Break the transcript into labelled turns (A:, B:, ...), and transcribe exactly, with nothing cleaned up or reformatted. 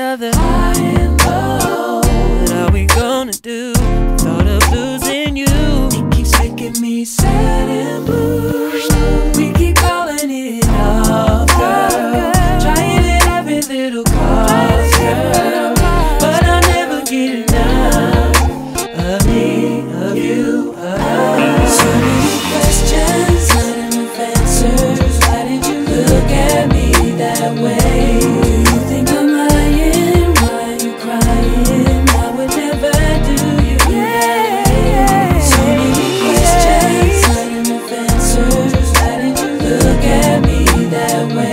A: another high and low. What are we gonna do? Thought of losing you. It keeps making me sad and blue. We keep calling it off, girl. Trying it every little cause, girl. But I'll never get enough of me, of you, of us. So many questions, not enough answers. Why did you look at me that way? Do you think I'm lying? Why are you crying? I would never do you that. So many questions, not enough answers. Why did you look at me that way?